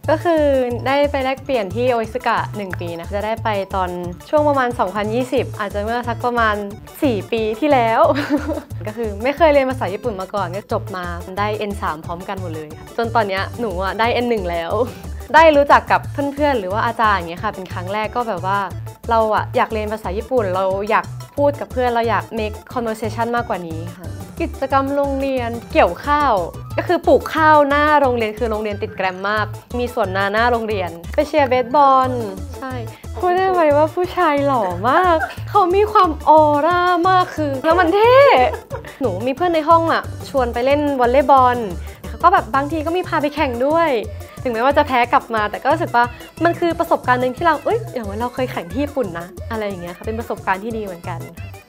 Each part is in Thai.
ก็คือได้ไปแลกเปลี่ยนที่โออิสึกะ1 ปีนะจะได้ไปตอนช่วงประมาณ2020อาจจะเมื่อสักประมาณ4 ปีที่แล้ว ก็คือไม่เคยเรียนภาษาญี่ปุ่นมาก่อนก็จบมาได้ N3 พร้อมกันหมดเลยค่ะจนตอนนี้หนูได้ N1 แล้วได้รู้จักกับเพื่อนๆหรือว่าอาจารย์อย่างเงี้ยค่ะเป็นครั้งแรกก็แบบว่าเราอยากเรียนภาษาญี่ปุ่นเราอยากพูดกับเพื่อนเราอยาก make conversation มากกว่านี้ค่ะกิจกรรมโรงเรียนเกี่ยวข้าวก็คือปลูกข้าวหน้าโรงเรียนคือโรงเรียนติดแกรมมากมีสวนนาหน้าโรงเรียนไปเชียร์เบสบอลใช่พูดได้ไหมว่าผู้ชายหล่อมากเขามีความออร่ามากคือแล้วมันเท่หนูมีเพื่อนในห้องชวนไปเล่นวอลเลย์บอลก็แบบบางทีก็มีพาไปแข่งด้วยถึงแม้ว่าจะแพ้กลับมาแต่ก็รู้สึกว่ามันคือประสบการณ์หนึ่งที่เราอย่างว่าเราเคยแข่งที่ญี่ปุ่นนะอะไรอย่างเงี้ยค่ะเป็นประสบการณ์ที่ดีเหมือนกัน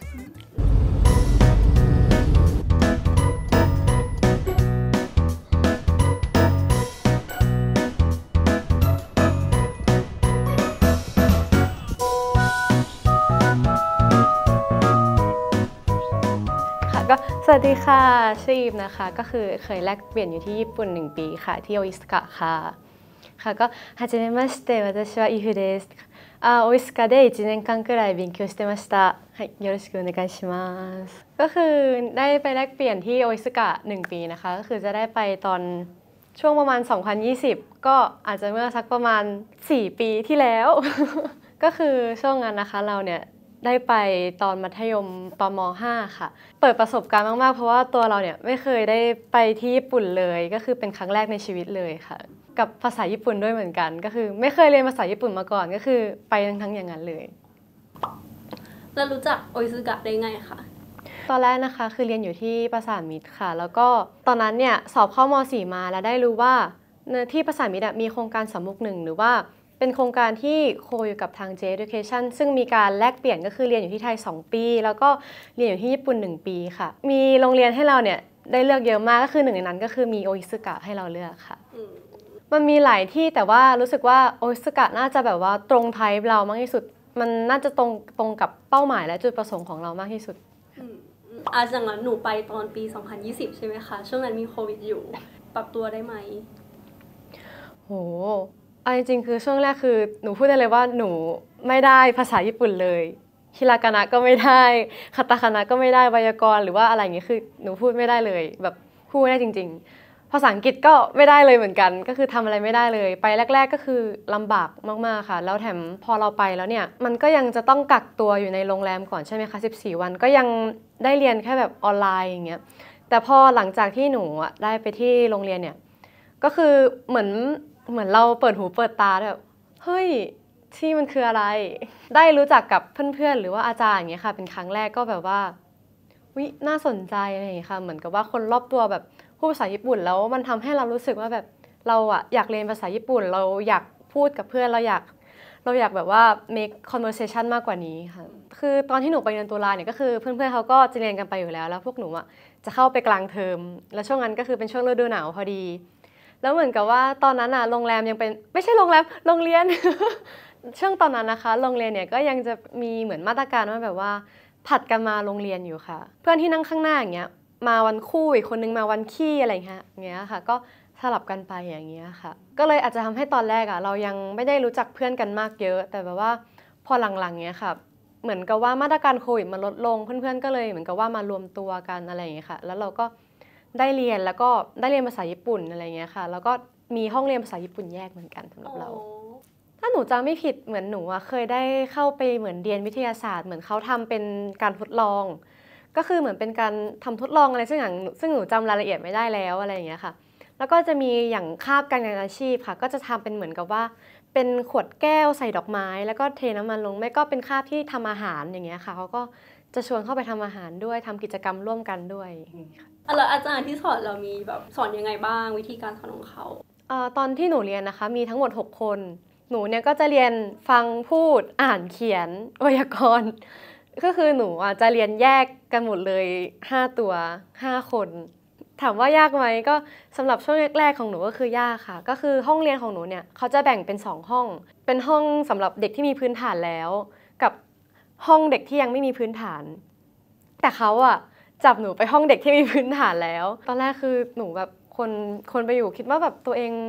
ก็สวัสดีค่ะชื่ออีฟนะคะก็คือเคยแลกเปลี่ยนอยู่ที่ญี่ปุ่น1 ปีค่ะที่โออิสึกะค่ะค่ะก็はじめまして私はイフですโออิสึกะで1 年間くらい勉強してましたはいよろしくお願いしますก็คือได้ไปแลกเปลี่ยนที่โออิสึกะ1 ปีนะคะก็คือจะได้ไปตอนช่วงประมาณ2020ก็อาจจะเมื่อสักประมาณ4 ปีที่แล้ว ก็คือช่วงนั้นนะคะเราเนี่ยได้ไปตอนมัธยมตอนม.5 ค่ะเปิดประสบการณ์มากๆเพราะว่าตัวเราเนี่ยไม่เคยได้ไปที่ญี่ปุ่นเลยก็คือเป็นครั้งแรกในชีวิตเลยค่ะกับภาษาญี่ปุ่นด้วยเหมือนกันก็คือไม่เคยเรียนภาษาญี่ปุ่นมาก่อนก็คือไปทั้งอย่างนั้นเลยแล้วรู้จักโออิสึกะได้ไงคะตอนแรกนะคะคือเรียนอยู่ที่ประสานมิตรค่ะแล้วก็ตอนนั้นเนี่ยสอบเข้าม.4 มาแล้วได้รู้ว่าที่ประสานมิตรมีโครงการสำมุก1หรือว่าเป็นโครงการที่โคอยู่กับทาง J Education ซึ่งมีการแลกเปลี่ยนก็คือเรียนอยู่ที่ไทย2 ปีแล้วก็เรียนอยู่ที่ญี่ปุ่น1 ปีค่ะมีโรงเรียนให้เราเนี่ยได้เลือกเยอะมากก็คือหนึ่งในนั้นก็คือมีโออิสึกะให้เราเลือกค่ะมันมีหลายที่แต่ว่ารู้สึกว่าโออิสึกะน่าจะแบบว่าตรงไทป์เรามากที่สุดมันน่าจะตรงกับเป้าหมายและจุดประสงค์ของเรามากที่สุดจากนั้นหนูไปตอนปี2020ใช่ไหมคะช่วงนั้นมีโควิดอยู่ปรับตัวได้ไหมโหจริงๆคือช่วงแรกคือหนูพูดได้เลยว่าหนูไม่ได้ภาษาญี่ปุ่นเลยฮิรากานะก็ไม่ได้คาตาคานะก็ไม่ได้ไวยากรณ์หรือว่าอะไรอย่างเงี้ยคือหนูพูดไม่ได้เลยแบบพูดไม่ได้จริงๆภาษาอังกฤษก็ไม่ได้เลยเหมือนกันก็คือทำอะไรไม่ได้เลยไปแรกๆก็คือลำบากมากๆค่ะแล้วแถมพอเราไปแล้วเนี่ยมันก็ยังจะต้องกักตัวอยู่ในโรงแรมก่อนใช่ไหมคะ14 วันก็ยังได้เรียนแค่แบบออนไลน์อย่างเงี้ยแต่พอหลังจากที่หนูได้ไปที่โรงเรียนเนี่ยก็คือเหมือนเราเปิดหูเปิดตาแบบเฮ้ยที่มันคืออะไรได้รู้จักกับเพื่อนๆหรือว่าอาจารย์อย่างเงี้ยค่ะเป็นครั้งแรกก็แบบว่าวิน่าสนใจอะไรอย่างเงี้ยค่ะเหมือนกับว่าคนรอบตัวแบบพูดภาษาญี่ปุ่นแล้วมันทำให้เรารู้สึกว่าแบบเราอยากเรียนภาษาญี่ปุ่นเราอยากพูดกับเพื่อนเราอยากแบบว่า make conversation มากกว่านี้ค่ะคือตอนที่หนูไปเรียนตุลาเนี่ยก็คือเพื่อนๆเขาก็จะเรียนกันไปอยู่แล้วพวกหนูจะเข้าไปกลางเทอมแล้วช่วงนั้นก็คือเป็นช่วงฤดูหนาวพอดีแล้วเหมือนกับว่าตอนนั้นโรงแรมยังเป็นไม่ใช่โรงแรมโรงเรียน ช่วงตอนนั้นนะคะโรงเรียนเนี่ยก็ยังจะมีเหมือนมาตรการว่าแบบว่าผัดกันมาโรงเรียนอยู่ค่ะเพื่อนที่นั่งข้างหน้าอย่างเงี้ยมาวันคู่อีกคนนึงมาวันขี้อะไรอย่างเงี้ยค่ะก็สลับกันไปอย่างเงี้ยค่ะก็เลยอาจจะทำให้ตอนแรกเรายังไม่ได้รู้จักเพื่อนกันมากเยอะแต่แบบว่าพอหลังๆเงี้ยค่ะเหมือนกับว่ามาตรการโควิดมันลดลงเพื่อนๆก็เลยเหมือนกับว่ามารวมตัวกันอะไรอย่างเงี้ยค่ะแล้วเราก็ได้เรียนแล้วก็ได้เรียนภาษาญี่ปุ่นอะไรเงี้ยค่ะแล้วก็มีห้องเรียนภาษาญี่ปุ่นแยกเหมือนกันสำหรับเราถ้าหนูจำไม่ผิดเหมือนหนูเคยได้เข้าไปเหมือนเรียนวิทยาศาสตร์เหมือนเขาทำเป็นการทดลองก็คือเหมือนเป็นการทำทดลองอะไรซึ่งหนูจำรายละเอียดไม่ได้แล้วอะไรอย่างเงี้ยค่ะแล้วก็จะมีอย่างคาบการงานอาชีพค่ะก็จะทำเป็นเหมือนกับว่าเป็นขวดแก้วใส่ดอกไม้แล้วก็เทน้ำมันลงไม่ก็เป็นคาบที่ทำอาหารอย่างเงี้ยค่ะเขาก็จะชวนเข้าไปทำอาหารด้วยทำกิจกรรมร่วมกันด้วยแล้วอาจารย์ที่สอนเรามีแบบสอนยังไงบ้างวิธีการสอนของเขาตอนที่หนูเรียนนะคะมีทั้งหมด6 คนหนูเนี่ยก็จะเรียนฟังพูดอ่านเขียนไวยากรณ์ก็คือหนูจะเรียนแยกกันหมดเลย5 ตัว5 คนถามว่ายากไหมก็สำหรับช่วงแรกๆของหนูก็คือยากค่ะก็คือห้องเรียนของหนูเนี่ยเขาจะแบ่งเป็น2 ห้องเป็นห้องสำหรับเด็กที่มีพื้นฐานแล้วกับห้องเด็กที่ยังไม่มีพื้นฐานแต่เขาจับหนูไปห้องเด็กที่มีพื้นฐานแล้วตอนแรกคือหนูแบบคนไปอยู่คิดว่าแบบตัวเอง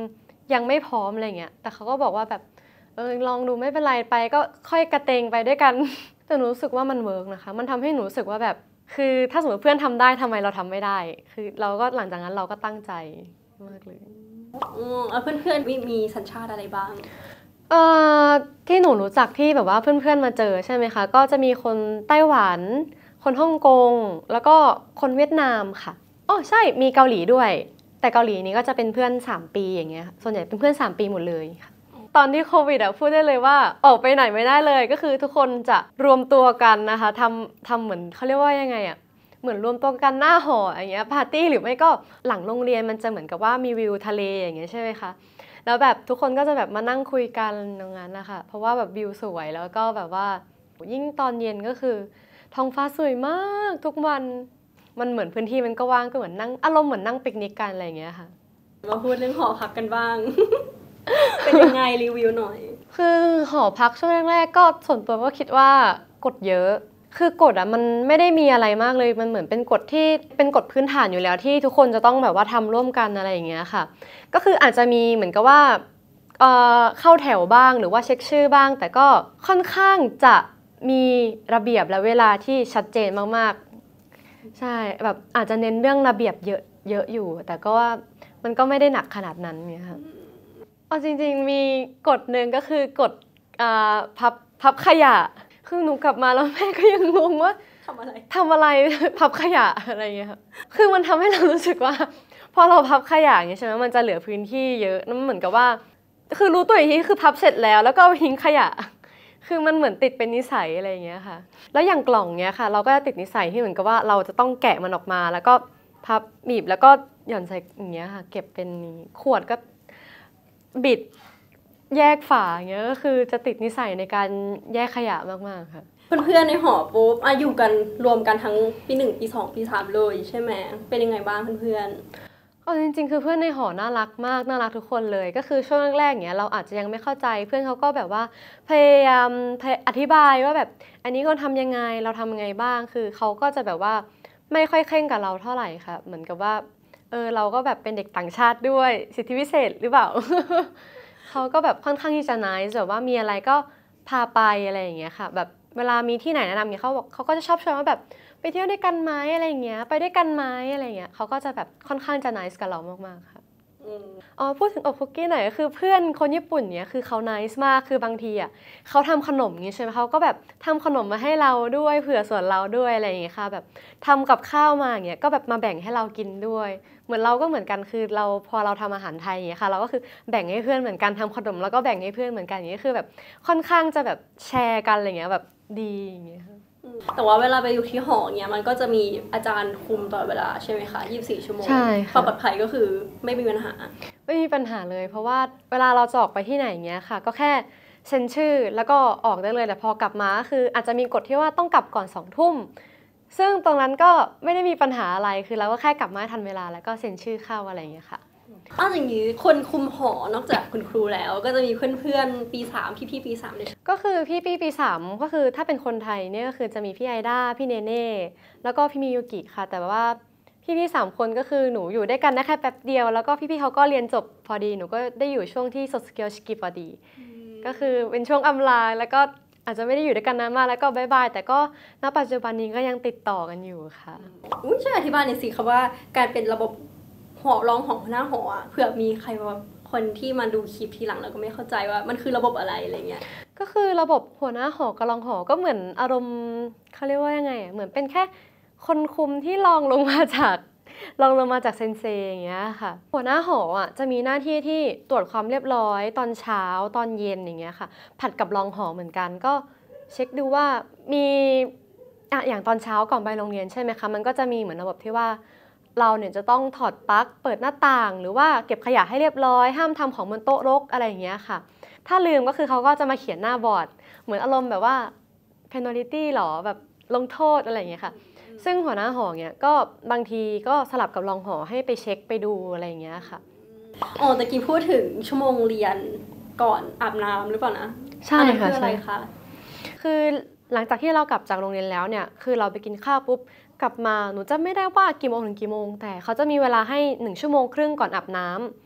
ยังไม่พร้อมอะไรเงี้ยแต่เขาก็บอกว่าแบบลองดูไม่เป็นไรไปก็ค่อยกระเตงไปด้วยกัน แต่หนูรู้สึกว่ามันเวิร์กนะคะมันทำให้หนูรู้สึกว่าแบบคือถ้าสมมติเพื่อนทำได้ทำไมเราทำไม่ได้คือเราก็หลังจากนั้นเราก็ตั้งใจมากเลยเพื่อนๆมีสัญชาติอะไรบ้างที่หนูรู้จักที่แบบว่าเพื่อนๆมาเจอใช่ไหมคะก็จะมีคนไต้หวันคนฮ่องกงแล้วก็คนเวียดนามค่ะอ๋อใช่มีเกาหลีด้วยแต่เกาหลีนี้ก็จะเป็นเพื่อน3ปีอย่างเงี้ยส่วนใหญ่เป็นเพื่อน3ปีหมดเลยค่ะตอนที่โควิดพูดได้เลยว่าออกไปไหนไม่ได้เลยก็คือทุกคนจะรวมตัวกันนะคะทำเหมือนเขาเรียกว่ายังไงอะเหมือนรวมตัวกันหน้าหออย่างเงี้ยปาร์ตี้หรือไม่ก็หลังโรงเรียนมันจะเหมือนกับว่ามีวิวทะเลอย่างเงี้ยใช่ไหมคะแล้วแบบทุกคนก็จะแบบมานั่งคุยกันตรงนั้นนะคะเพราะว่าแบบวิวสวยแล้วก็แบบว่ายิ่งตอนเย็นก็คือท้องฟ้าสวยมากทุกวันมันเหมือนพื้นที่มันก็ว่างก็เหมือนนั่งอารมณ์เหมือนนั่งปิกนิกกันอะไรอย่างเงี้ยค่ะมาพูดเรื่องหอพักกันบ้าง เป็นยังไงรีวิวหน่อยคือหอพักช่วงแรกๆก็ส่วนตัวก็คิดว่ากฎเยอะคือกฎมันไม่ได้มีอะไรมากเลยมันเหมือนเป็นกฎที่เป็นกฎพื้นฐานอยู่แล้วที่ทุกคนจะต้องแบบว่าทำร่วมกันอะไรอย่างเงี้ยค่ะก็คืออาจจะมีเหมือนกับว่าเข้าแถวบ้างหรือว่าเช็คชื่อบ้างแต่ก็ค่อนข้างจะมีระเบียบและเวลาที่ชัดเจนมากๆใช่แบบอาจจะเน้นเรื่องระเบียบเยอะเยอะอยู่แต่ก็ว่ามันก็ไม่ได้หนักขนาดนั้นเนี่ยค่ะเอาจริงๆมีกฎหนึ่งก็คือกฎพับขยะคือหนูกลับมาแล้วแม่ก็ยังงงว่าทำอะไรพับขยะอะไรเงี้ยค่ะคือมันทำให้เรารู้สึกว่าพอเราพับขยะอย่างเงี้ยใช่ไหมมันจะเหลือพื้นที่เยอะนั่นเหมือนกับว่าคือรู้ตัวอีกทีคือพับเสร็จแล้วก็เอาทิ้งขยะคือมันเหมือนติดเป็นนิสัยอะไรเงี้ยค่ะแล้วอย่างกล่องเงี้ยค่ะเราก็จะติดนิสัยที่เหมือนกับว่าเราจะต้องแกะมันออกมาแล้วก็พับบีบแล้วก็หย่อนใส่อย่างเงี้ยค่ะเก็บเป็นขวดก็บิดแยกฝาอย่างเงี้ยก็คือจะติดนิสัยในการแยกขยะมากๆค่ะเพื่อนๆในหอปุ๊บอยู่กันรวมกันทั้งปี1ปี2ปี3เลยใช่ไหมเป็นยังไงบ้างเพื่อนจริงๆคือเพื่อนในหอน่ารักมากน่ารักทุกคนเลยก็คือช่วงแรกๆเนี้ยเราอาจจะยังไม่เข้าใจเพื่อนเขาก็แบบว่าพยายามอธิบายว่าแบบอันนี้ก็ทำยังไงเราทำยังไงบ้างคือเขาก็จะแบบว่าไม่ค่อยเคร่งกับเราเท่าไหร่ค่ะเหมือนกับว่าเราก็แบบเป็นเด็กต่างชาติด้วยสิทธิพิเศษหรือเปล่า เขาก็แบบค่อนข้างที่จะ nice แบบว่ามีอะไรก็พาไปอะไรอย่างเงี้ยค่ะแบบเวลามีที่ไหนแนะนำเนี่ยเขาบอกเขาก็จะชอบชวนว่าแบบไปเที่ยวด้วยกันไหมอะไรอย่างเงี้ยไปด้วยกันไหมอะไรอย่างเงี้ยเขาก็จะแบบค่อนข้างจะ nice กับเรามากๆค่ะพูดถึงอบคุกกี้หน่อยก็คือเพื่อนคนญี่ปุ่นเนี่ยคือเขา nice มากคือบางทีอ่ะเขาทำขนมอย่างงี้ใช่ไหมเขาก็แบบทำขนมมาให้เราด้วยเผื่อส่วนเราด้วยอะไรอย่างเงี้ยค่ะแบบทำกับข้าวมาอย่างเงี้ยก็แบบมาแบ่งให้เรากินด้วยเหมือนเราก็เหมือนกันคือเราพอเราทำอาหารไทยอย่างเงี้ยค่ะเราก็คือแบ่งให้เพื่อนเหมือนกันทำขนมแล้วก็แบ่งให้เพื่อนเหมือนกันอย่างเงี้ยคือแบบค่อนข้างจะแบบแชร์กันอะไรเงี้ยแบบดีอย่างเงี้ยแต่ว่าเวลาไปอยู่ที่หอเนี้ยมันก็จะมีอาจารย์คุมตลอดเวลาใช่ไหมคะ24 ชั่วโมงใช่ค่ะความปลอดภัยก็คือไม่มีปัญหาไม่มีปัญหาเลยเพราะว่าเวลาเราจะออกไปที่ไหนเงี้ยค่ะก็แค่เซ็นชื่อแล้วก็ออกได้เลยแต่พอกลับมาก็คืออาจจะมีกฎที่ว่าต้องกลับก่อน2 ทุ่มซึ่งตรงนั้นก็ไม่ได้มีปัญหาอะไรคือเราก็แค่กลับมาทันเวลาแล้วก็เซ็นชื่อเข้าอะไรอย่างเงี้ยค่ะอย่างนี้คนคุมหอนอกจากคุณครูแล้วก็จะมีเพื่อนๆปี3พี่ปี3ด้วยก็คือพี่ปี3ก็คือถ้าเป็นคนไทยเนี่ยก็คือจะมีพี่ไอด้าพี่เนเน่แล้วก็พี่มิยุกิค่ะแต่ว่าพี่3 คนก็คือหนูอยู่ด้วยกันได้แค่แป๊บเดียวแล้วก็พี่เขาก็เรียนจบพอดีหนูก็ได้อยู่ช่วงที่โซสเกียวชิกิพอดีก็คือเป็นช่วงอำลาแล้วก็อาจจะไม่ได้อยู่ด้วยกันนานมากแล้วก็บายบายแต่ก็ณปัจจุบันนี้ก็ยังติดต่อกันอยู่ค่ะช่วยอธิบายหน่อยสิคะว่าการเป็นระบบหอรองของหัวหน้าหอเผื่อมีใครว่าคนที่มาดูคลิปทีหลังแล้วก็ไม่เข้าใจว่ามันคือระบบอะไรอะไรเงี้ยก็คือระบบหัวหน้าหอกับรองหอก็เหมือนอารมณ์เขาเรียกว่ายังไงเหมือนเป็นแค่คนคุมที่รองลงมาจากเซนเซอย่างเงี้ยค่ะหัวหน้าหอจะมีหน้าที่ที่ตรวจความเรียบร้อยตอนเช้าตอนเย็นอย่างเงี้ยค่ะผัดกับรองหอเหมือนกันก็เช็คดูว่ามีอย่างตอนเช้าก่อนไปโรงเรียนใช่ไหมคะมันก็จะมีเหมือนระบบที่ว่าเราเนี่ยจะต้องถอดปลั๊กเปิดหน้าต่างหรือว่าเก็บขยะให้เรียบร้อยห้ามทำของบนโต๊ะรกอะไรอย่างเงี้ยค่ะถ้าลืมก็คือเขาก็จะมาเขียนหน้าบอร์ดเหมือนอารมณ์แบบว่า penalty หรอแบบลงโทษอะไรอย่างเงี้ยค่ะซึ่งหัวหน้าหอเนี่ยก็บางทีก็สลับกับรองหอให้ไปเช็คไปดูอะไรอย่างเงี้ยค่ะตะกี้พูดถึงชั่วโมงเรียนก่อนอาบน้ำหรือเปล่านะใช่ค่ะคืออะไรคะคือหลังจากที่เรากลับจากโรงเรียนแล้วเนี่ยคือเราไปกินข้าวปุ๊บกลับมาหนูจำไม่ได้ว่ากี่โมงถึงกี่โมงแต่เขาจะมีเวลาให้1 ชั่วโมงครึ่งก่อนอาบน้ำ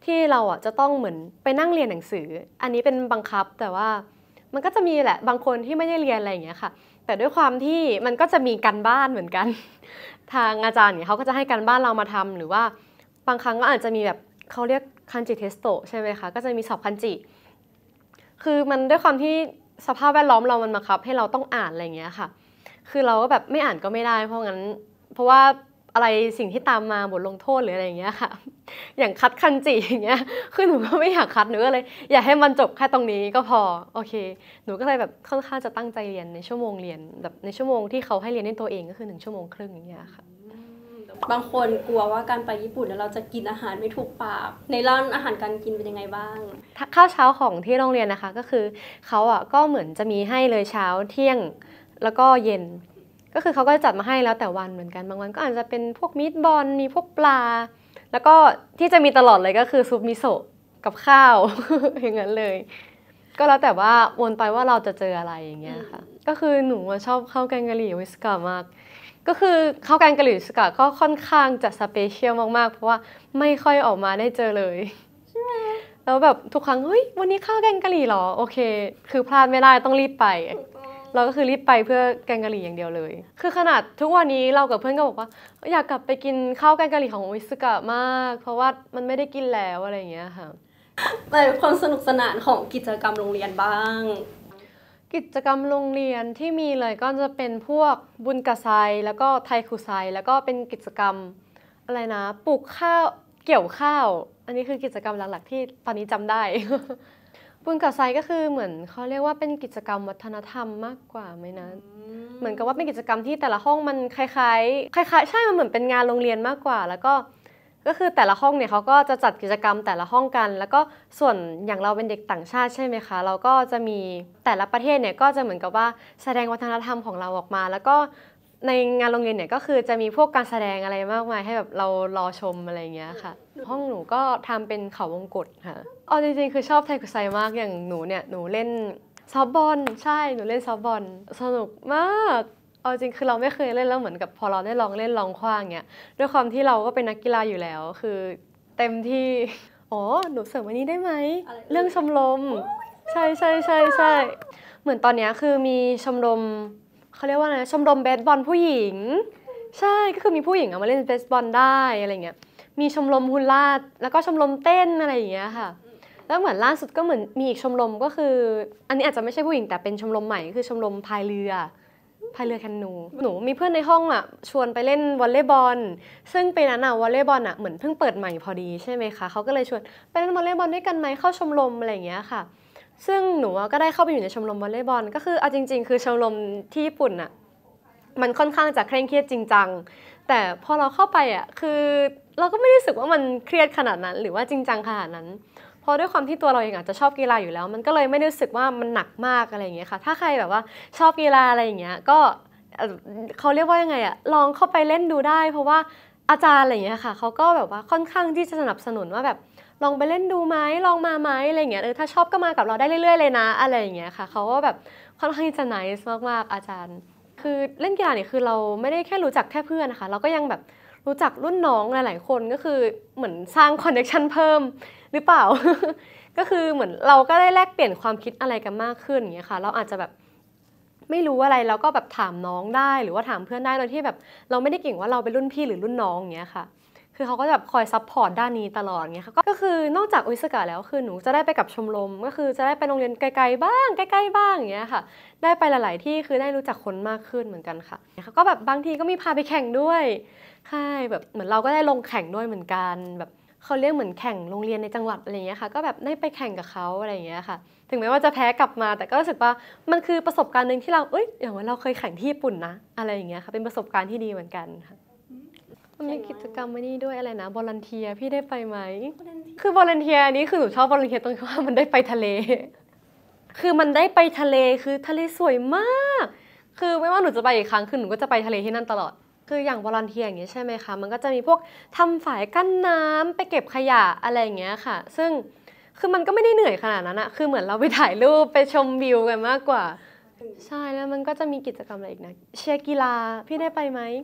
ที่เราอ่ะจะต้องเหมือนไปนั่งเรียนหนังสืออันนี้เป็นบังคับแต่ว่ามันก็จะมีแหละบางคนที่ไม่ได้เรียนอะไรอย่างเงี้ยค่ะแต่ด้วยความที่มันก็จะมีการบ้านเหมือนกัน ทางอาจารย์เนี่ยเขาก็จะให้การบ้านเรามาทำหรือว่าบางครั้งก็อาจจะมีแบบเขาเรียกคันจิเทสโตใช่ไหมคะก็จะมีสอบคันจิคือมันด้วยความที่สภาพแวดล้อมเรามันบังคับให้เราต้องอ่านอะไรอย่างเงี้ยค่ะคือเราก็แบบไม่อ่านก็ไม่ได้เพราะว่าอะไรสิ่งที่ตามมาบทลงโทษหรืออะไรอย่างเงี้ยค่ะอย่างคัดคันจิอย่างเงี้ยคือหนูก็ไม่อยากคัดหนูก็เลยอยากให้มันจบแค่ตรงนี้ก็พอโอเคหนูก็เลยแบบค่อนข้างจะตั้งใจเรียนในชั่วโมงเรียนแบบในชั่วโมงที่เขาให้เรียนด้วยตัวเองก็คือ1 ชั่วโมงครึ่งอย่างเงี้ยค่ะบางคนกลัวว่าการไปญี่ปุ่นแล้วเราจะกินอาหารไม่ถูกปากในร้านอาหารการกินเป็นยังไงบ้างข้าวเช้าของที่โรงเรียนนะคะก็คือเขาอ่ะก็เหมือนจะมีให้เลยเช้าเที่ยงแล้วก็เย็นก็คือเขาก็จะจัดมาให้แล้วแต่วันเหมือนกันบางวันก็อาจจะเป็นพวกมีทบอลมีพวกปลาแล้วก็ที่จะมีตลอดเลยก็คือซุปมิโซะกับข้าว อย่างนั้นเลยก็แล้วแต่ว่าวนไปว่าเราจะเจออะไรอย่างเงี้ยค่ะก็คือหนูชอบข้าวแกงกะหรี่วิสกามากก็คือข้าวแกงกะหรี่วิสกาก็ค่อนข้างจะสเปเชียลมากๆเพราะว่าไม่ค่อยออกมาได้เจอเลยแล้วแบบทุกครั้งเฮ้ยวันนี้ข้าวแกงกะหรี่เหรอโอเคคือพลาดไม่ได้ต้องรีบไปเราก็คือรีบไปเพื่อแกงกะหรี่อย่างเดียวเลยคือขนาดทุกวันนี้เรากับเพื่อนก็บอกว่าอยากกลับไปกินข้าวแกงกะหรี่ของวิสกามากเพราะว่ามันไม่ได้กินแล้วอะไรอย่างเงี้ยค่ะแต่ความสนุกสนานของกิจกรรมโรงเรียนบ้างกิจกรรมโรงเรียนที่มีเลยก็จะเป็นพวกบุญกะไซแล้วก็ไทคุไซแล้วก็เป็นกิจกรรมอะไรนะปลูกข้าวเกี่ยวข้าวอันนี้คือกิจกรรมหลักๆที่ตอนนี้จำได้ บุญกะไซก็คือเหมือนเขาเรียกว่าเป็นกิจกรรมวัฒนธรรมมากกว่าไหมนะเหมือนกับว่าเป็นกิจกรรมที่แต่ละห้องมันคล้ายๆใช่มันเหมือนเป็นงานโรงเรียนมากกว่าแล้วก็คือแต่ละห้องเนี่ยเขาก็จะจัดกิจกรรมแต่ละห้องกันแล้วก็ส่วนอย่างเราเป็นเด็กต่างชาติใช่ไหมคะเราก็จะมีแต่ละประเทศเนี่ยก็จะเหมือนกับว่าแสดงวัฒนธรรมของเราออกมาแล้วก็ในงานโรงเรียนเนี่ยก็คือจะมีพวกการแสดงอะไรมากมายให้แบบเรารอชมอะไรอย่างเงี้ยค่ะห้องหนูก็ทำเป็นเขาวงกตค่ะเอาจริงๆคือชอบไทคุไซมากอย่างหนูเนี่ยหนูเล่นซอฟต์บอลใช่หนูเล่นซอฟต์บอลสนุกมากเอาจริงคือเราไม่เคยเล่นแล้วเหมือนกับพอเราได้ลองเล่นลองขว้างเงี้ยด้วยความที่เราก็เป็นนักกีฬาอยู่แล้วคือเต็มที่อ๋อหนูเสริมอันนี้ได้ไหมเรื่องชมรมใช่ใช่ใช่ใช่เหมือนตอนนี้คือมีชมรมเขาเรียกว่าไงชมรมเบสบอลผู้หญิงใช่ก็คือมีผู้หญิงมาเล่นเบสบอลได้อะไรเงี้ยมีชมรมฮุลาดแล้วก็ชมรมเต้นอะไรอย่างเงี้ยค่ะแล้วเหมือนล่าสุดก็เหมือนมีอีกชมรมก็คืออันนี้อาจจะไม่ใช่ผู้หญิงแต่เป็นชมรมใหม่คือชมรมพายเรือแคนูหนูมีเพื่อนในห้องอ่ะชวนไปเล่นวอลเลย์บอลซึ่งปีนั้นอ่ะวอลเลย์บอลอ่ะเหมือนเพิ่งเปิดใหม่พอดีใช่ไหมคะเขาก็เลยชวนไปเล่นวอลเลย์บอลด้วยกันไหมเข้าชมรมอะไรอย่างเงี้ยค่ะซึ่งหนูก็ได้เข้าไปอยู่ในชมรมวอลเลย์บอลก็คือเอาจริงๆคือชมรมที่ญี่ปุ่นอ่ะมันค่อนข้างจะเคร่งเครียดจริงจังแต่พอเราเข้าไปอ่ะคือเราก็ไม่รู้สึกว่ามันเครียดขนาดนั้นหรือว่าจริงจังขนาดนั้นเพราะด้วยความที่ตัวเราเองอาจจะชอบกีฬาอยู่แล้วมันก็เลยไม่รู้สึกว่ามันหนักมากอะไรอย่างเงี้ยค่ะถ้าใครแบบว่าชอบกีฬาอะไรอย่างเงี้ยก็เขาเรียกว่ายังไงอะลองเข้าไปเล่นดูได้เพราะว่าอาจารย์อะไรอย่างเงี้ยค่ะเขาก็แบบว่าค่อนข้างที่จะสนับสนุนว่าแบบลองไปเล่นดูไหมลองมาไหมอะไรอย่างเงี้ยถ้าชอบก็มากับเราได้เรื่อยๆเลยนะอะไรอย่างเงี้ยค่ะเขาก็แบบค่อนข้างจะ nice มากๆอาจารย์คือเล่นกีฬาเนี่ยคือเราไม่ได้แค่รู้จักแค่เพื่อนนะคะเราก็ยังแบบรู้จักรุ่นน้องหลายๆคนก็คือเหมือนสร้างคอนเนคชั่นเพิ่มหรือเปล่า ก็คือเหมือนเราก็ได้แลกเปลี่ยนความคิดอะไรกันมากขึ้นอย่างเงี้ยค่ะเราอาจจะแบบไม่รู้อะไรเราก็แบบถามน้องได้หรือว่าถามเพื่อนได้โดยที่แบบเราไม่ได้เก่งว่าเราเป็นรุ่นพี่หรือรุ่นน้องอย่างเงี้ยค่ะคือเขาก็แบบคอยซัพพอร์ตด้านนี้ตลอดเงี้ยค่ะก็คือนอกจากอุยสกะแล้วคือหนูจะได้ไปกับชมรมก็คือจะได้ไปโรงเรียนไกลๆบ้างใกล้ๆบ้างอย่างเงี้ยค่ะได้ไปหลายๆที่คือได้รู้จักคนมากขึ้นเหมือนกันค่ะก็แบบบางทีก็มีพาไปแข่งด้วยใช่แบบเหมือนเราก็ได้ลงแข่งด้วยเหมือนกันแบบเขาเรียกเหมือนแข่งโรงเรียนในจังหวัดอะไรอย่างเงี้ยค่ะก็แบบได้ไปแข่งกับเขาอะไรอย่างเงี้ยค่ะถึงแม้ว่าจะแพ้กลับมาแต่ก็รู้สึกว่ามันคือประสบการณ์หนึ่งที่เราอย่างว่าเราเคยแข่งที่ญี่ปุ่นนะอะไรอย่างเงี้ยค่ะเป็นประสบการณ์ที่ดีเหมือนกันค่ะมันมีกิจกรรมวันนี้ด้วยอะไรนะวอลันเทียพี่ได้ไปไหมคือวอลันเทียนี้คือหนูชอบวอลันเทียตรงที่ว่ามันได้ไปทะเลคือมันได้ไปทะเลคือทะเลสวยมากคือไม่ว่าหนูจะไปอีกครั้งคือหนูก็จะไปทะเลที่นั่นตลอดคืออย่างวอลันเทียอย่างเงี้ยใช่ไหมคะมันก็จะมีพวกทำฝายกั้นน้ำไปเก็บขยะอะไรอย่างเงี้ยค่ะซึ่งคือมันก็ไม่ได้เหนื่อยขนาดนั้นอะคือเหมือนเราไปถ่ายรูปไปชมวิวกันมากกว่าใช่แล้วมันก็จะมีกิจกรรมอะไรอีกนะเชียร์กีฬาพี่ได้ไปไหม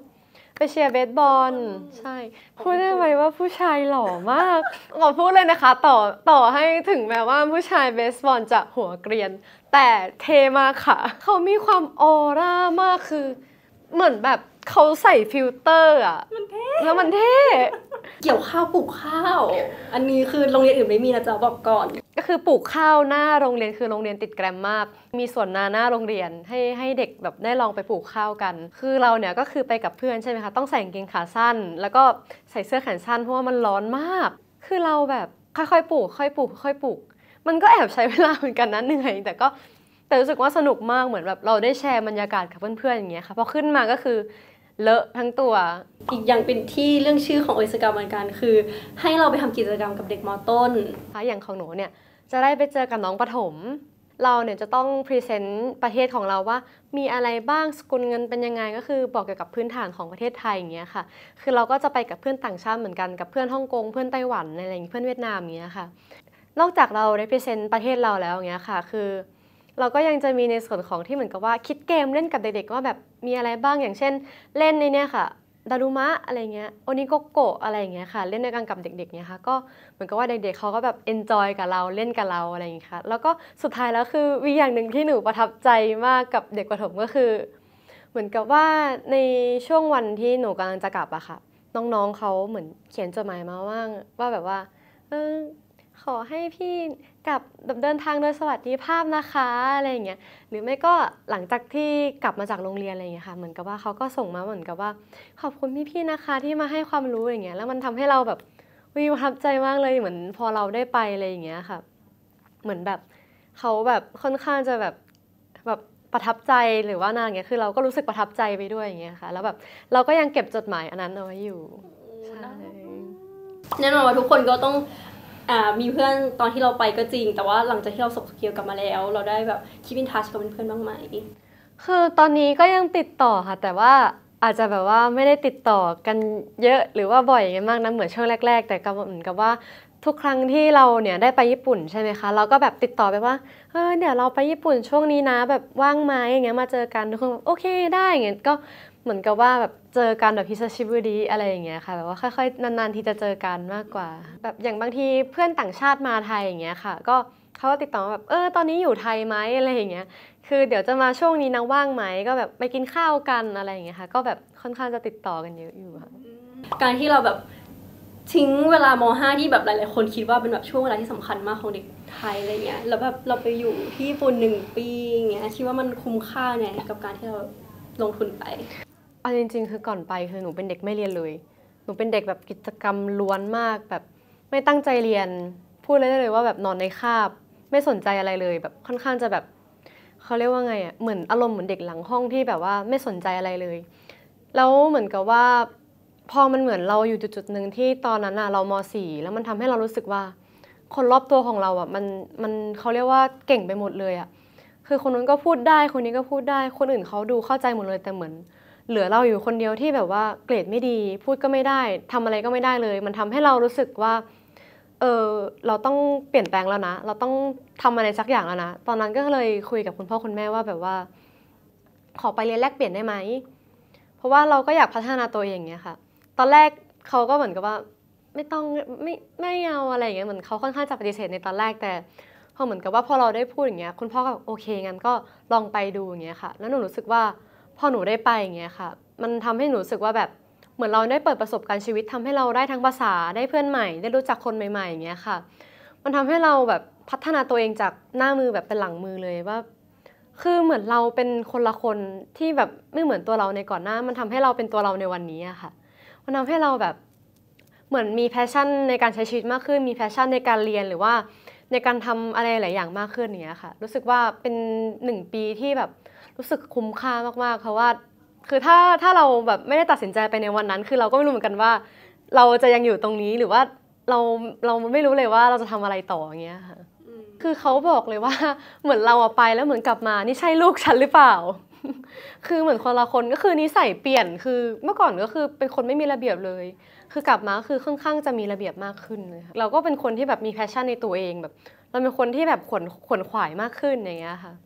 ไปเชียร์เบสบอลใช่พูดได้ไหมว่าผู้ชายหล่อมากขอพูดเลยนะคะต่อให้ถึงแม้ว่าผู้ชายเบสบอลจะหัวเกรียนแต่เท่มากค่ะเขามีความออร่ามากคือเหมือนแบบเขาใส่ฟิลเตอร์อะมันเท่แล้วมันเท่เกี่ยวข้าวปลูกข้าว อันนี้คือโรงเรียนอื่นไม่มีนะจ๊ะบอกก่อนก็คือปลูกข้าวหน้าโรงเรียนคือโรงเรียนติดแกรมมากมีสวนนาหน้าโรงเรียนให้เด็กแบบได้ลองไปปลูกข้าวกันคือเราเนี่ยก็คือไปกับเพื่อนใช่ไหมคะต้องใส่กางเกงขาสั้นแล้วก็ใส่เสื้อแขนสั้นเพราะว่ามันร้อนมากคือเราแบบค่อยๆปลูกค่อยๆปลูกค่อยๆปลูกมันก็แอบใช้เวลาเหมือนกันนะเหนื่อยแต่รู้สึกว่าสนุกมากเหมือนแบบเราได้แชร์บรรยากาศกับเพื่อนๆอย่างเงี้ยค่ะพอขึ้นมาก็คือเลอะทั้งตัวอีกอย่างเป็นที่เรื่องชื่อของกิจกรรมเหมือนกันคือให้เราไปทำกิจกรรมกับเด็กม.ต้นอย่างของหนูเนี่ยจะได้ไปเจอกับน้องประถมเราเนี่ยจะต้องพรีเซนต์ประเทศของเราว่ามีอะไรบ้างสกุลเงินเป็นยังไงก็คือบอกเกี่ยวกับพื้นฐานของประเทศไทยอย่างเงี้ยค่ะคือเราก็จะไปกับเพื่อนต่างชาติเหมือนกันกับเพื่อนฮ่องกงเพื่อนไต้หวันอะไรอย่างเงี้ยเพื่อนเวียดนามอย่างเงี้ยค่ะนอกจากเราได้พรีเซนต์ประเทศเราแล้วอย่างเงี้ยค่ะคือเราก็ยังจะมีในส่วนของที่เหมือนกับว่าคิดเกมเล่นกับเด็กๆว่าแบบมีอะไรบ้างอย่างเช่นเล่นในเนี่ยค่ะดารุมะอะไรเงี้ยโอนิโกโกะอะไรอย่างเงี้ยค่ะเล่นด้วยกันกับเด็กๆเนี่ยค่ะก็เหมือนกับว่าเด็กๆเขาก็แบบเอนจอยกับเราเล่นกับเราอะไรอย่างเงี้ยค่ะแล้วก็สุดท้ายแล้วคือมีอย่างหนึ่งที่หนูประทับใจมากกับเด็กประถมก็คือเหมือนกับว่าในช่วงวันที่หนูกำลังจะกลับอะค่ะน้องๆเขาเหมือนเขียนจดหมายมาว่าแบบว่าขอให้พี่กลับเดินทางโดยสวัสดิภาพนะคะอะไรอย่างเงี้ยหรือไม่ก็หลังจากที่กลับมาจากโรงเรียนอะไรอย่างเงี้ยค่ะเหมือนกับว่าเขาก็ส่งมาเหมือนกับว่าขอบคุณพี่ๆนะคะที่มาให้ความรู้อย่างเงี้ยแล้วมันทำให้เราแบบประทับใจมากเลยเหมือนพอเราได้ไปอะไรอย่างเงี้ยค่ะเหมือนแบบเขาแบบค่อนข้างจะแบบประทับใจหรือว่านานอย่างเงี้ยคือเราก็รู้สึกประทับใจไปด้วยอย่างเงี้ยค่ะแล้วแบบเราก็ยังเก็บจดหมายอันนั้นเอาไว้อยู่ใช่แน่นอนว่าทุกคนก็ต้องมีเพื่อนตอนที่เราไปก็จริงแต่ว่าหลังจากที่เราส่งสกิลกลับมาแล้วเราได้แบบคีปอินทัชกับเพื่อนบ้างไหมคือตอนนี้ก็ยังติดต่อค่ะแต่ว่าอาจจะแบบว่าไม่ได้ติดต่อกันเยอะหรือว่าบ่อยกันมากนะเหมือนช่วงแรกๆแต่ก็เหมือนกับว่าทุกครั้งที่เราเนี่ยได้ไปญี่ปุ่นใช่ไหมคะเราก็แบบติดต่อไปว่าเดี๋ยวเราไปญี่ปุ่นช่วงนี้นะแบบว่างไหมอย่างเงี้ยมาเจอกันทุกคนโอเคได้อย่างเงี้ยก็เหมือนกับว่าแบบเจอกันแบบฮิซาชิบุริอะไรอย่างเงี้ยค่ะแบบว่าค่อยๆนานๆทีจะเจอกันมากกว่าแบบอย่างบางทีเพื่อนต่างชาติมาไทยอย่างเงี้ยค่ะก็เขาก็ติดต่อมาแบบตอนนี้อยู่ไทยไหมอะไรอย่างเงี้ยคือเดี๋ยวจะมาช่วงนี้นะว่างไหมก็แบบไปกินข้าวกันอะไรอย่างเงี้ยค่ะก็แบบค่อนข้างจะติดต่อกันเยอะอยู่ค่ะการที่เราแบบทิ้งเวลาม.5 ที่แบบหลายๆคนคิดว่าเป็นแบบช่วงเวลาที่สำคัญมากของเด็กไทยอะไรเงี้ยแล้วแบบเราไปอยู่ที่ญี่ปุ่น1 ปีอย่างเงี้ยคิดว่ามันคุ้มค่าเนี่ยกับการที่เราลงทุนไปเอาจริงๆคือก่อนไปคือหนูเป็นเด็กไม่เรียนเลยหนูเป็นเด็กแบบกิจกรรมล้วนมากแบบไม่ตั้งใจเรียนพูดเลยว่าแบบนอนในคาบไม่สนใจอะไรเลยแบบค่อนข้างจะแบบเขาเรียกว่าไงอ่ะเหมือนอารมณ์เหมือนเด็กหลังห้องที่แบบว่าไม่สนใจอะไรเลยแล้วเหมือนกับว่าพอมันเหมือนเราอยู่จุดๆหนึ่งที่ตอนนั้นอ่ะเราม.4 แล้วมันทำให้เรารู้สึกว่าคนรอบตัวของเราอ่ะมันเขาเรียกว่าเก่งไปหมดเลยอ่ะคือคนนู้นก็พูดได้คนนี้ก็พูดได้คนอื่นเขาดูเข้าใจหมดเลยแต่เหมือนเหลือเราอยู่คนเดียวที่แบบว่าเกรดไม่ดีพูดก็ไม่ได้ทำอะไรก็ไม่ได้เลยมันทำให้เรารู้สึกว่าเราต้องเปลี่ยนแปลงแล้วนะเราต้องทำอะไรสักอย่างแล้วนะตอนนั้นก็เลยคุยกับคุณพ่อคุณแม่ว่าแบบว่าขอไปเรียนแลกเปลี่ยนได้ไหมเพราะว่าเราก็อยากพัฒนาตัวเองอย่างเงี้ยค่ะตอนแรกเขาก็เหมือนกับว่าไม่ต้องไม่เอาอะไรอย่างเงี้ยเหมือนเขาค่อนข้างจะปฏิเสธในตอนแรกแต่พอเหมือนกับว่าพอเราได้พูดอย่างเงี้ยคุณพ่อก็โอเคงั้นก็ลองไปดูอย่างเงี้ยค่ะแล้วหนูรู้สึกว่าพอหนูได้ไปอย่างเงี้ยค่ะมันทำให้หนูรู้สึกว่าแบบเหมือนเราได้เปิดประสบการณ์ชีวิตทำให้เราได้ทั้งภาษาได้เพื่อนใหม่ได้รู้จักคนใหม่ๆอย่างเงี้ยค่ะมันทำให้เราแบบพัฒนาตัวเองจากหน้ามือแบบเป็นหลังมือเลยว่าคือเหมือนเราเป็นคนละคนที่แบบไม่เหมือนตัวเราในก่อนหน้ามันทำให้เราเป็นตัวเราในวันนี้อะค่ะมันทำให้เราแบบเหมือนมีแพชชั่นในการใช้ชีวิตมากขึ้นมีแพชชั่นในการเรียนหรือว่าในการทำอะไรหลายอย่างมากขึ้นอย่างเงี้ยค่ะรู้สึกว่าเป็น1 ปีที่แบบรู้สึกคุ้มค่ามากๆเพราะว่าคือถ้าเราแบบไม่ได้ตัดสินใจไปในวันนั้นคือเราก็ไม่รู้เหมือนกันว่าเราจะยังอยู่ตรงนี้หรือว่าเราไม่รู้เลยว่าเราจะทำอะไรต่ออย่างเงี้ยค่ะคือเขาบอกเลยว่าเหมือนเราไปแล้วเหมือนกลับมานี่ใช่ลูกฉันหรือเปล่าคือเหมือนคนละคนก็คือนิสัยเปลี่ยนคือเมื่อก่อนก็คือเป็นคนไม่มีระเบียบเลยคือกลับมาคือค่อนข้างจะมีระเบียบมากขึ้นเลยเราก็เป็นคนที่แบบมีแพชชั่นในตัวเองแบบเราเป็นคนที่แบบขวนขวายมากขึ้นอย่างเงี้ยค่ะ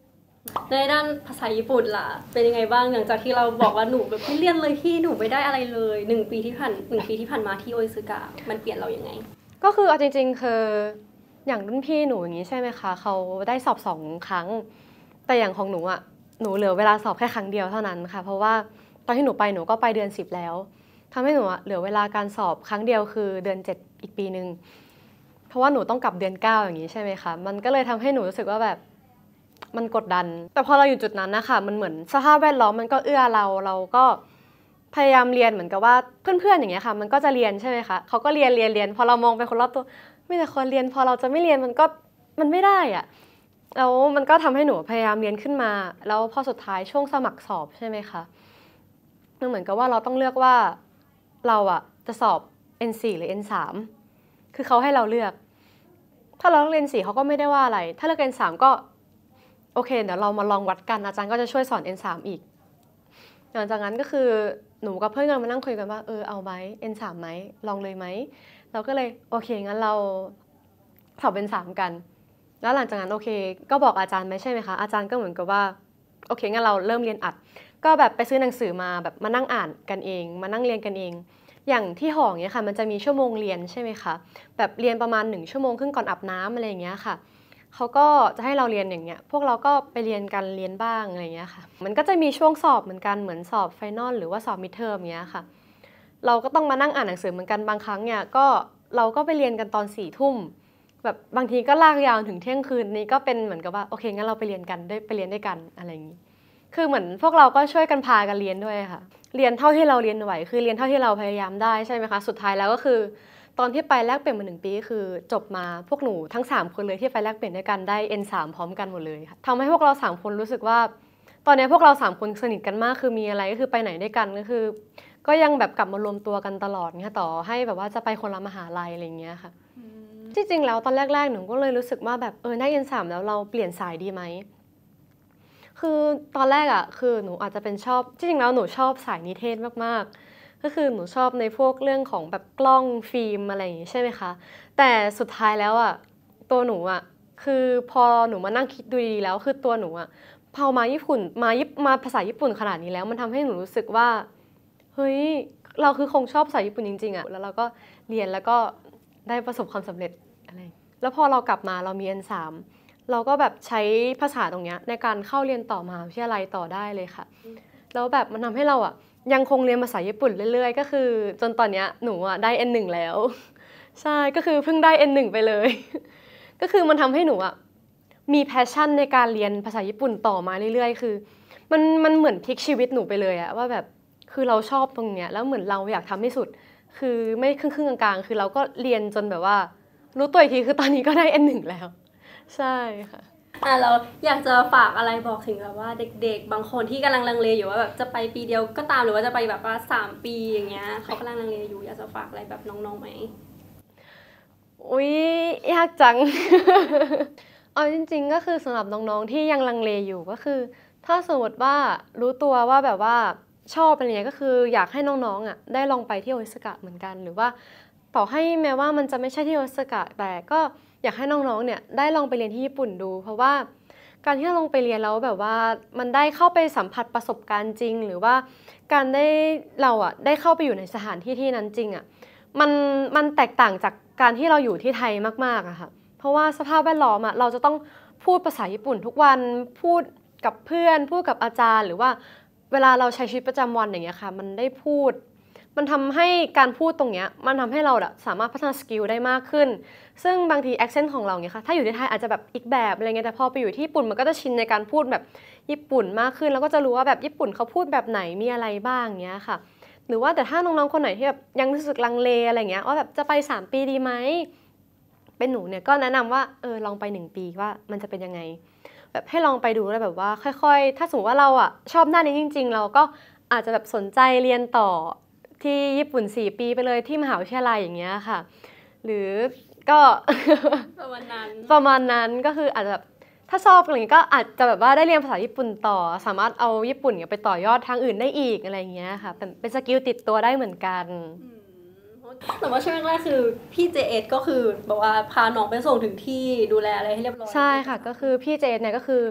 ในด้านภาษาญี่ปุ่นล่ะเป็นยังไงบ้างหลังจากที่เราบอกว่าหนูแบบไม่เรียนเลยพี่หนูไม่ได้อะไรเลย1 ปีที่ผ่านมาที่โออิซึกะมันเปลี่ยนเรายังไงก็คือเอาจริงๆคืออย่างรุ่นพี่หนูอย่างนี้ใช่ไหมคะเขาได้สอบ2 ครั้งแต่อย่างของหนูอ่ะหนูเหลือเวลาสอบแค่ครั้งเดียวเท่านั้นค่ะเพราะว่าตอนที่หนูไปหนูก็ไปเดือน10แล้วทำให้หนูอะเหลือเวลาการสอบครั้งเดียวคือเดือน7อีกปีนึงเพราะว่าหนูต้องกลับเดือน9อย่างนี้ใช่ไหมคะมันก็เลยทำให้หนูรู้สึกว่าแบบมันกดดันแต่พอเราอยู่จุดนั้นนะคะมันเหมือนสภาพแวดล้อมมันก็เอื้อเราก็พยายามเรียนเหมือนกับว่าเพื่อนๆอย่างเงี้ยค่ะมันก็จะเรียนใช่ไหมคะเขาก็เรียนพอเรามองไปคนรอบตัวไม่แต่คนเรียนพอเราจะไม่เรียนมันไม่ได้อะแล้วมันก็ทำให้หนูพยายามเรียนขึ้นมาแล้วพอสุดท้ายช่วงสมัครสอบใช่ไหมคะมันเหมือนกับว่าเราต้องเลือกว่าเราอะจะสอบ N4 หรือ N3 คือเขาให้เราเลือกถ้าเราเลือก N4 เขาก็ไม่ได้ว่าอะไรถ้าเลือก N3 ก็โอเคเดี๋ยวเรามาลองวัดกันอาจารย์ก็จะช่วยสอน N3 อีกหลังจากนั้นก็คือหนูกับเพื่อนกันมานั่งคุยกันว่าเอาไหม N3 ไหมลองเลยไหมเราก็เลยโอเคงั้นเราสอบ N3 กันแล้วหลังจากนั้นโอเคก็บอกอาจารย์ไหมใช่ไหมคะอาจารย์ก็เหมือนกับว่าโอเคงั้นเราเริ่มเรียนอัดก็แบบไปซื้อหนังสือมาแบบมานั่งอ่านกันเองมานั่งเรียนกันเองอย่างที่หออย่างเงี้ยค่ะมันจะมีชั่วโมงเรียนใช่ไหมคะแบบเรียนประมาณ1 ชั่วโมงครึ่งก่อนอาบน้ำอะไรอย่างเงี้ยค่ะเขาก็จะให้เราเรียนอย่างเงี้ยพวกเราก็ไปเรียนกันเรียนบ้างอะไรอย่างเงี้ยค่ะมันก็จะมีช่วงสอบเหมือนกันเหมือนสอบไฟนอลหรือว่าสอบมิดเทอมเงี้ยค่ะเราก็ต้องมานั่งอ่านหนังสือเหมือนกันบางครั้งเนี่ยก็เราก็ไปเรียนกันตอน4 ทุ่มแบบบางทีก็ลากยาวถึงเที่ยงคืนนี้ก็เป็นเหมือนกับว่าโอเคงั้นเราไปเรียนกันได้ไปเรียนด้วยกันอะไรอย่างงี้คือเหมือนพวกเราก็ช่วยกันพากันเรียนด้วยค่ะเรียนเท่าที่เราเรียนไหวคือเรียนเท่าที่เราพยายามได้ใช่ไหมคะสุดท้ายแล้วก็คือตอนที่ไปแลกเปลี่ยนมา1 ปีคือจบมาพวกหนูทั้ง3 คนเลยที่ไปแลกเปลี่ยนด้วยกันได้ N3 พร้อมกันหมดเลยค่ะทำให้พวกเรา3 คนรู้สึกว่าตอนนี้พวกเรา3 คนสนิทกันมากคือมีอะไรก็คือไปไหนด้วยกันก็คือก็ยังแบบกลับมารวมตัวกันตลอดเนี่ยต่อให้แบบว่าจะไปคนละมหาลัยอะไรอย่างเงี้ยค่ะที่จริงแล้วตอนแรกๆหนูก็เลยรู้สึกว่าแบบได้ N3 แล้วเราเปลี่ยนสายดีไหมคือตอนแรกอ่ะคือหนูอาจจะเป็นชอบที่จริงแล้วหนูชอบสายนิเทศมากๆก็คือหนูชอบในพวกเรื่องของแบบกล้องฟิล์มอะไรอย่างงี้ใช่ไหมคะแต่สุดท้ายแล้วอ่ะตัวหนูอ่ะคือพอหนูมานั่งคิดดูดีๆแล้วคือตัวหนูอ่ะพอมาญี่ปุ่นมาภาษาญี่ปุ่นขนาดนี้แล้วมันทำให้หนูรู้สึกว่าเฮ้ยเราคือคงชอบภาษาญี่ปุ่นจริงๆอ่ะแล้วเราก็เรียนแล้วก็ได้ประสบความสำเร็จอะไรแล้วพอเรากลับมาเรามี N3เราก็แบบใช้ภาษาตรงเนี้ยในการเข้าเรียนต่อมหาวิทยาลัยต่อได้เลยค่ะแล้วแบบมันทำให้เราอ่ะยังคงเรียนภาษาญี่ปุ่นเรื่อยๆก็คือจนตอนเนี้ยหนูอ่ะได้ N1 แล้วใช่ก็คือเพิ่งได้ N1 ไปเลยก็คือมันทำให้หนูอ่ะมีแพชชั่นในการเรียนภาษาญี่ปุ่นต่อมาเรื่อยๆคือมันเหมือนพลิกชีวิตหนูไปเลยอะว่าแบบคือเราชอบตรงเนี้ยแล้วเหมือนเราอยากทำให้สุดคือไม่ครึ่งๆกลางๆคือเราก็เรียนจนแบบว่ารู้ตัวอีกทีคือตอนนี้ก็ได้ N1 แล้วใช่ค่ะเราอยากจะฝากอะไรบอกถึงแบบว่าเด็กๆบางคนที่กำลังลังเลอยู่ว่าแบบจะไปปีเดียวก็ตามหรือว่าจะไปแบบว่า3 ปีอย่างเงี้ยเขากำลังลังเลอยู่อยากจะฝากอะไรแบบน้องๆไหมอุ๊ยยากจัง เอาจริงๆก็คือสำหรับน้องๆที่ยังลังเลอยู่ก็คือถ้าสมมติว่ารู้ตัวว่าแบบว่าชอบอะไรเงี้ยก็คืออยากให้น้องๆอ่ะได้ลองไปที่โอซาก้าเหมือนกันหรือว่าต่อให้แม้ว่ามันจะไม่ใช่ที่โอซาก้าแต่ก็อยากให้น้องๆเนี่ยได้ลองไปเรียนที่ญี่ปุ่นดูเพราะว่าการที่เราลงไปเรียนแล้วแบบว่ามันได้เข้าไปสัมผัสประสบการณ์จริงหรือว่าการได้เราอ่ะได้เข้าไปอยู่ในสถานที่ที่นั้นจริงอ่ะมันแตกต่างจากการที่เราอยู่ที่ไทยมากๆอะค่ะเพราะว่าสภาพแวดล้อมอะเราจะต้องพูดภาษาญี่ปุ่นทุกวันพูดกับเพื่อนพูดกับอาจารย์หรือว่าเวลาเราใช้ชีวิตประจำวันอย่างเงี้ยค่ะมันได้พูดมันทำให้การพูดตรงเนี้ยมันทำให้เราสามารถพัฒนาสกิลได้มากขึ้นซึ่งบางทีแอคเซนต์ของเราเนี่ยค่ะถ้าอยู่ในไทยอาจจะแบบอีกแบบอะไรเงี้ยแต่พอไปอยู่ที่ญี่ปุ่นมันก็จะชินในการพูดแบบญี่ปุ่นมากขึ้นแล้วก็จะรู้ว่าแบบญี่ปุ่นเขาพูดแบบไหนมีอะไรบ้างเงี้ยค่ะหรือว่าแต่ถ้าน้องๆคนไหนที่แบบยังรู้สึกลังเลอะไรเงี้ยว่าแบบจะไป3 ปีดีไหมเป็นหนูเนี่ยก็แนะนำว่าลองไป1 ปีว่ามันจะเป็นยังไงแบบให้ลองไปดูแล้วแบบว่าค่อยๆถ้าสมมติว่าเราอ่ะชอบด้านนี้จริงๆเราก็อาจจะแบบสนใจเรียนต่อที่ญี่ปุ่น4 ปีไปเลยที่มหาวิทยาลัยอย่างเงี้ยค่ะหรือก็ประมาณนั้นประมาณนั้นก็คืออาจจะแบบถ้าชอบอะไรอย่างงี้ก็อาจจะแบบว่าได้เรียนภาษาญี่ปุ่นต่อสามารถเอาญี่ปุ่นเนี่ยไปต่อยอดทางอื่นได้อีกอะไรอย่างเงี้ยค่ะเป็นสกิลติดตัวได้เหมือนกันแต่ว่าช่วงแรกคือพี่เจเอสก็คือบอกว่าพาน้องไปส่งถึงที่ดูแลอะไรให้เรียบร้อยใช่ค่ะก็คือพี่เจเอสเนี่ยก็คือ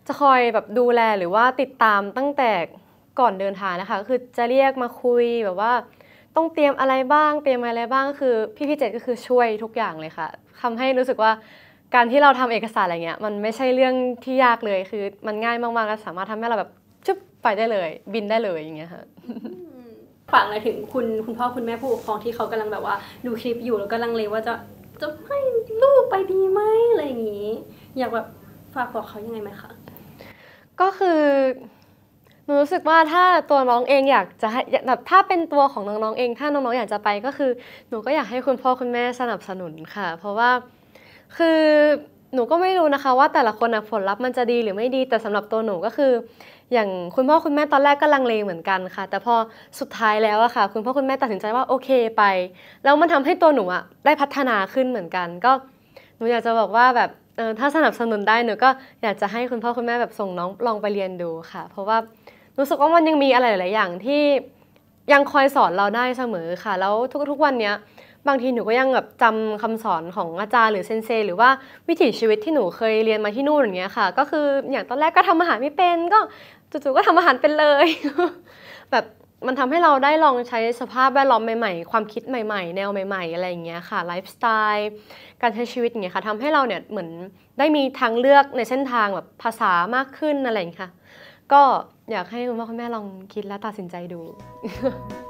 จะคอยแบบดูแลหรือว่าติดตามตั้งแต่ก่อนเดินทางนะคะก็คือจะเรียกมาคุยแบบว่าต้องเตรียมอะไรบ้างเตรียมอะไรบ้างก็คือพี่เจตก็คือช่วยทุกอย่างเลยค่ะทำให้รู้สึกว่าการที่เราทำเอกสารอะไรเงี้ยมันไม่ใช่เรื่องที่ยากเลยคือมันง่ายมากๆแล้วสามารถทำให้เราแบบจุ๊บไปได้เลยบินได้เลยอย่างเงี้ยค่ะฝากอะไรถึงคุณพ่อคุณแม่ผู้ปกครองที่เขากำลังแบบว่าดูคลิปอยู่แล้วก็ลังเลว่าจะให้ลูกไปดีไหมอะไรอย่างนี้ อยากแบบฝากบอกเขายังไงไหมคะก็คือหนูรู้สึกว่าถ้าตัวน้องเองอยากจะให้แบบถ้าเป็นตัวของน้องๆเองถ้าน้องๆอยากจะไปก็คือหนูก็อยากให้คุณพ่อคุณแม่สนับสนุนค่ะเพราะว่าคือหนูก็ไม่รู้นะคะว่าแต่ละคนผลลัพธ์มันจะดีหรือไม่ดีแต่สำหรับตัวหนูก็คืออย่างคุณพ่อคุณแม่ตอนแรกก็ลังเลเหมือนกันค่ะแต่พอสุดท้ายแล้วอะค่ะคุณพ่อคุณแม่ตัดสินใจว่าโอเคไปแล้วมันทำให้ตัวหนูอะได้พัฒนาขึ้นเหมือนกันก็หนูอยากจะบอกว่าแบบถ้าสนับสนุนได้หนูก็อยากจะให้คุณพ่อคุณแม่แบบส่งน้องลองไปเรียนดูค่ะเพราะว่ารู้สึกว่ามันยังมีอะไรหลายๆอย่างที่ยังคอยสอนเราได้เสมอค่ะแล้วทุกๆวันเนี้ยบางทีหนูก็ยังแบบจำคำสอนของอาจารย์หรือเซนเซหรือว่าวิถีชีวิตที่หนูเคยเรียนมาที่นู่นอย่างเงี้ยค่ะก็คืออย่างตอนแรกก็ทำอาหารไม่เป็นก็จู่ๆก็ทำอาหารเป็นเลย แบบมันทำให้เราได้ลองใช้สภาพแวดล้อมใหม่ๆความคิดใหม่ๆแนวใหม่ๆอะไรอย่างเงี้ยค่ะไลฟ์สไตล์การใช้ชีวิตอย่างเงี้ยค่ะทำให้เราเนี่ยเหมือนได้มีทางเลือกในเส้นทางแบบภาษามากขึ้นอะไรอย่างเงี้ยค่ะก็อยากให้คุณพ่อคุณแม่ลองคิดและตัดสินใจดู